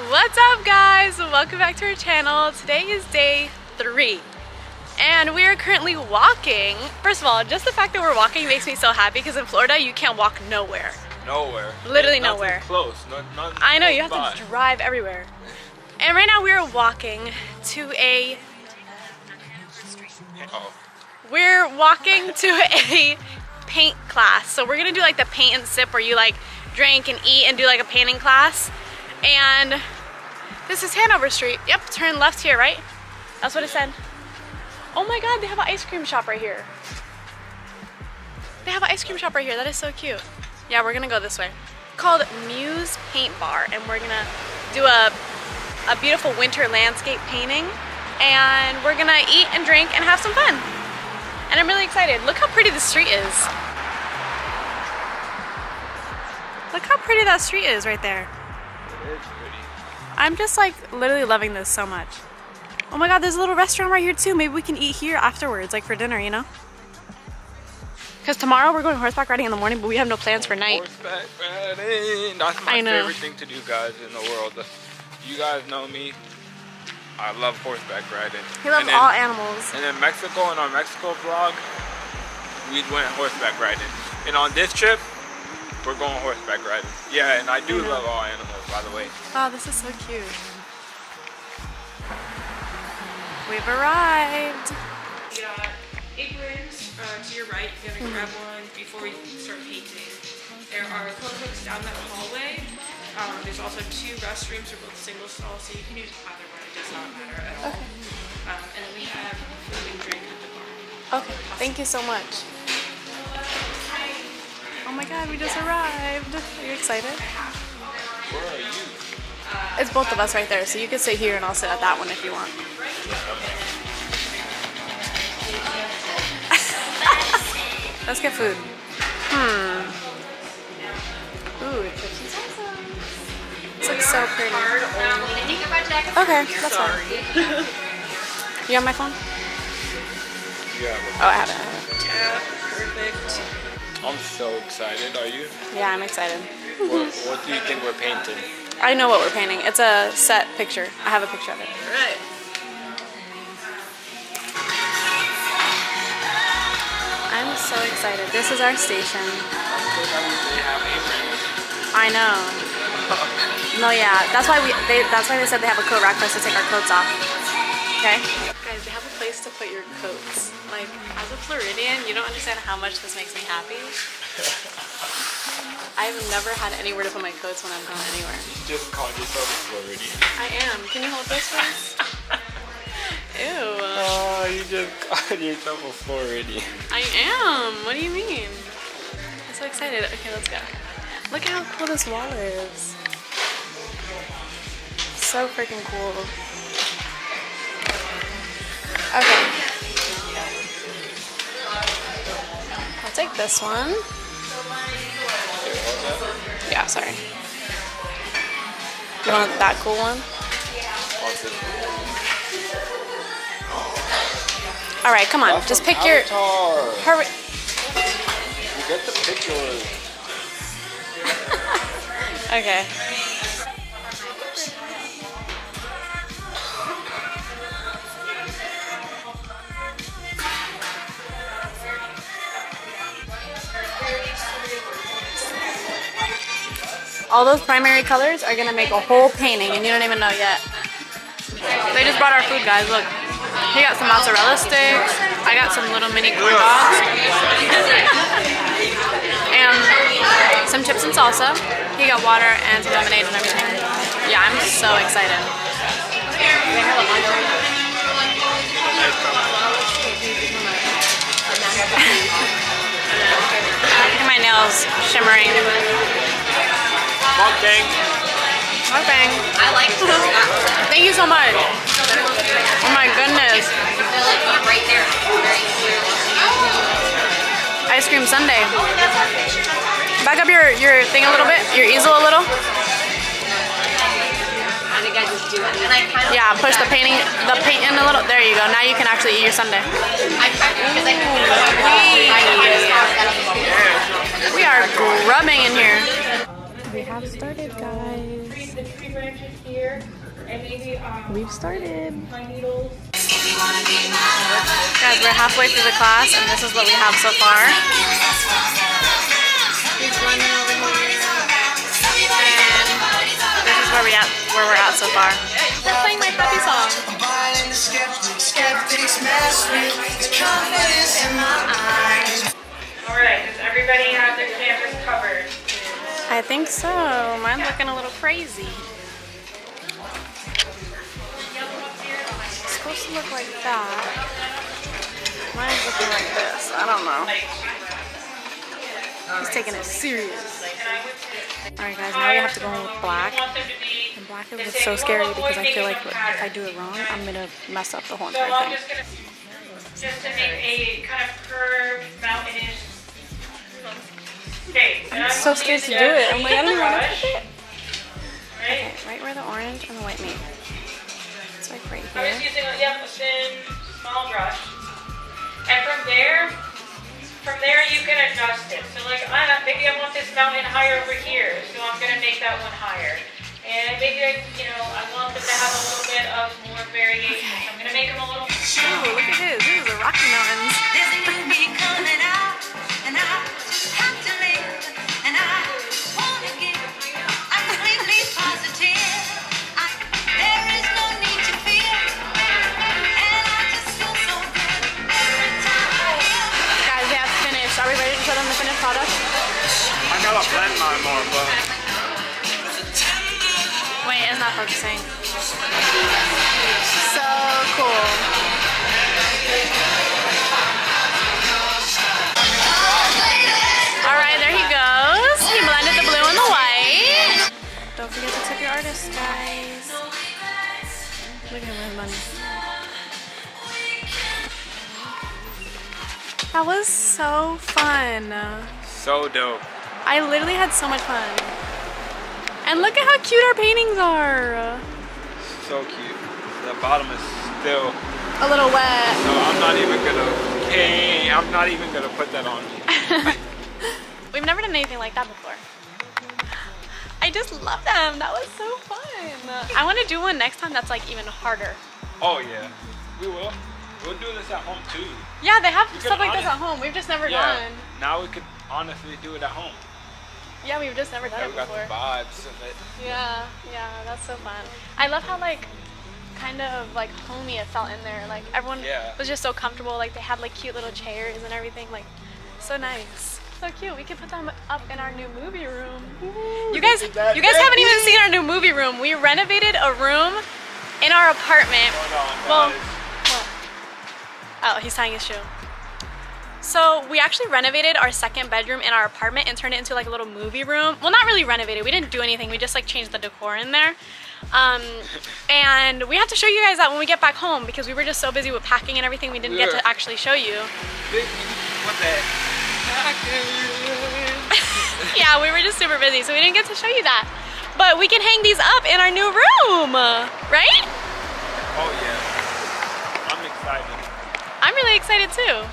What's up, guys? Welcome back to our channel. Today is day 3 and we are currently walking. First of all, just the fact that we're walking makes me so happy because in Florida you can't walk nowhere. Literally nowhere. Close. I know, you have to drive everywhere. And right now we are walking to a paint class. So we're gonna do like the paint and sip where you like drink and eat and do like a painting class. And this is Hanover Street. Yep, turn left here, right? That's what it said. Oh my god, they have an ice cream shop right here. They have an ice cream shop right here. That is so cute. Yeah, we're gonna go this way. Called Muse Paint Bar, and we're gonna do a beautiful winter landscape painting, and we're gonna eat and drink and have some fun. And I'm really excited. Look how pretty the street is. Look how pretty that street is right there. It is pretty. I'm just like literally loving this so much. Oh my god, there's a little restaurant right here too. Maybe we can eat here afterwards, like for dinner, you know? Because tomorrow we're going horseback riding in the morning, but we have no plans for night. Horseback riding. That's my favorite thing to do, guys, in the world. You guys know me. I love horseback riding. He loves all animals. And in Mexico, in our Mexico vlog, we went horseback riding. And on this trip, we're going horseback riding. Yeah, and I do love all animals, by the way. Oh, this is so cute. We've arrived. We got aprons to your right. You're gonna grab one before we start painting. There are clothes hooks down that hallway. There's also 2 restrooms for both single stalls, so you can use either one. It does not matter at all. And then we have food and drink at the bar. Okay, thank you so much. Oh my god, we just arrived. Are you excited? Where are you? It's both of us right there, so you can sit here and I'll sit at that one if you want. Let's get food. Ooh, this looks so pretty. Okay, that's fine. You have my phone? Yeah. Oh, I have it. Yeah, perfect. I'm so excited. Are you? Yeah, I'm excited. What do you think we're painting? I know what we're painting. It's a set picture. I have a picture of it. Alright. I'm so excited. This is our station. They have aprons. I know. No, yeah. That's why they said they have a coat rack for us to take our coats off. Okay? Guys, they have a place to put your coats. Like, as a Floridian, you don't understand how much this makes me happy. I've never had anywhere to put my coats when I'm going anywhere. You just called yourself a Floridian. I am. Can you hold this, please? Ew. Oh, you just called yourself a Floridian. I am. What do you mean? I'm so excited. Okay, let's go. Look at how cool this wall is. So freaking cool. Okay. I'll take this one. Yeah, sorry. You want that cool one? Alright, come on. Just pick your... Hurry. You get the picture. Okay. All those primary colors are gonna make a whole painting and you don't even know yet. They just brought our food, guys. Look. He got some mozzarella sticks. I got some little mini corn dogs. And some chips and salsa. He got water and some lemonade and everything. Yeah, I'm so excited. Look at my nails shimmering. Mukbang. Mukbang. I like this. Thank you so much. Oh my goodness. Right there. Ice cream sundae. Back up your thing a little bit, your easel a little. I think I just do it. And I kind of Yeah, push the paint in a little. There you go. Now you can actually eat your sundae. We are grubbing in here. We have started, guys. here, and maybe We've started. my needles. Guys, we're halfway through the class, and this is what we have so far. He's running over here. And this is where we're at so far. We're playing my puppy song. Alright, does everybody have their cameras covered? I think so. Mine's looking a little crazy. It's supposed to look like that. Mine's looking like this. I don't know. He's taking it serious. Alright guys, now we have to go in with black. And black is so scary because I feel like if I do it wrong, I'm gonna mess up the whole entire thing. Just to make a kind of curved mountainous shape. I'm so scared to do it. I'm like, I don't even want to touch it. Right? Okay, right where the orange and the white meet. It's like right I'm here. just using a thin, small brush. And from there you can adjust it. So like, maybe I want this mountain higher over here, so I'm gonna make that one higher. And maybe I want them to have a little bit of more variation. So I'm gonna make them a little. Ooh, look at his. These are the Rocky Mountains. Guys, they have finished. Are we ready to show them the finished product? I gotta blend mine more, but Wait, it's not focusing. So cool. Alright, there he goes. He blended the blue and the white. Don't forget to tip your artist, guys. Look at him with money. That was so fun. so dope. I literally had so much fun. And look at how cute our paintings are. So cute. The bottom is still A little wet. so I'm not even gonna put that on me. We've never done anything like that before. I just love them. That was so fun. I want to do one next time that's like even harder. Oh yeah, we will. We'll do this at home too. Yeah, they have We stuff could like this at home. We've just never Yeah. done. Now we could honestly do it at home. Yeah, we've just never done Yeah, it we got before. the vibes of it. Yeah, that's so fun. I love how like kind of like homey it felt in there. Like everyone Yeah. was just so comfortable. Like they had like cute little chairs and everything. Like so nice. So cute. We could put them up in our new movie room. You guys haven't even seen our new movie room. We renovated a room in our apartment. Hold on, guys. Oh, he's tying his shoe. So we actually renovated our second bedroom in our apartment and turned it into like a little movie room. Well, not really renovated. We didn't do anything. We just like changed the decor in there. And we have to show you guys that when we get back home because we were just so busy with packing and everything. We didn't get to actually show you. What the heck? Yeah, we were just super busy, so we didn't get to show you that. But we can hang these up in our new room, right? Oh yeah. I'm excited. I'm really excited too.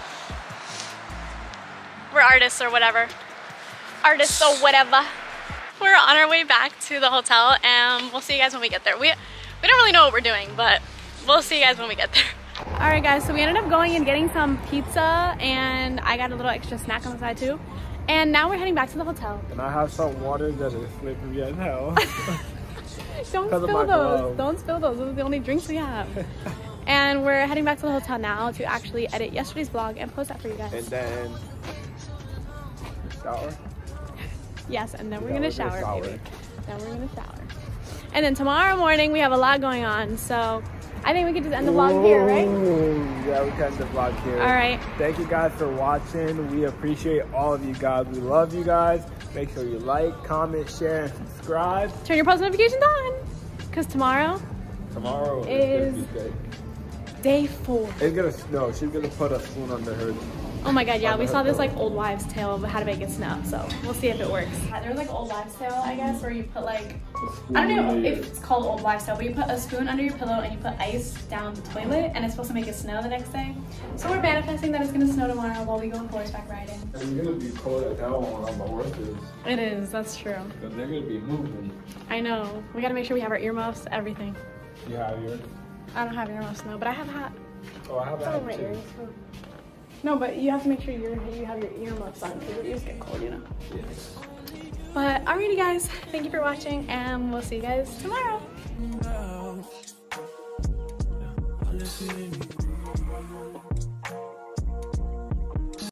We're artists or whatever. Artists or whatever. We're on our way back to the hotel and we'll see you guys when we get there. We don't really know what we're doing, but we'll see you guys when we get there. All right guys, so we ended up going and getting some pizza and I got a little extra snack on the side too. And now we're heading back to the hotel. And I have some water that is slippery as hell. Don't spill those. Don't spill those. Those are the only drinks we have. And we're heading back to the hotel now to actually edit yesterday's vlog and post that for you guys. And then shower. Yes, and then we're gonna shower, baby. Then we're gonna shower. And then tomorrow morning we have a lot going on, so I think we could just end the vlog here, right? Yeah, we can end the vlog here. All right. Thank you guys for watching. We appreciate all of you guys. We love you guys. Make sure you like, comment, share, and subscribe. Turn your post notifications on, because tomorrow is day 4. It's gonna snow. She's gonna put a spoon under her Oh my god, yeah, we saw this like old wives' tale of how to make it snow, so we'll see if it works. There was like old wives' tale, I guess, where you put like, I don't know if it's called old wives' tale, but you put a spoon under your pillow and you put ice down the toilet and it's supposed to make it snow the next day. So we're manifesting that it's gonna snow tomorrow while we go horseback riding. It's gonna be cold at that one on the horses. It is, that's true. But they're gonna be moving. I know. We gotta make sure we have our earmuffs, everything. You have yours? I don't have earmuffs, no, but I have a hat. Oh, I have a hat too. No, but you have to make sure you have your earmuffs on because your ears get cold, you know. Yes. But alrighty guys, thank you for watching and we'll see you guys tomorrow.